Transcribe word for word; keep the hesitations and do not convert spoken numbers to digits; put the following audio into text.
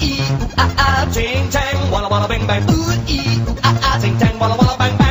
ee, ooh ah ah, ting tang, walla walla bang bang. Ooh ee, ooh ah ah, ting tang, walla walla bang bang.